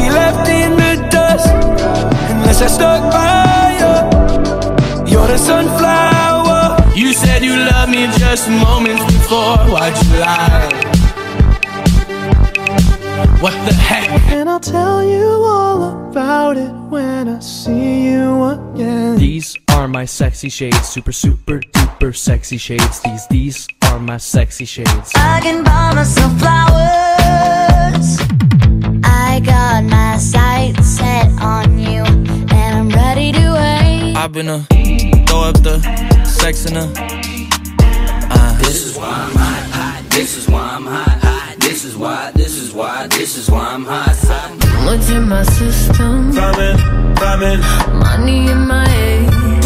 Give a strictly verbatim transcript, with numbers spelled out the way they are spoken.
be left in the dust unless I stuck by you. You're the sunflower. You said you loved me just moments before. Why'd you lie? What the heck? And I'll tell you all about it when I see you again. These are my sexy shades, super super duper sexy shades. These, these are my sexy shades. I can buy myself flowers. I got my sights set on you, and I'm ready to wait. I've been a throw up the sex in a uh. This is why I'm hot, hot. This is why I'm hot, hot. This is why, this is why, this is why I'm hot, hot. What's in my system? Famine, famine. Money in my head.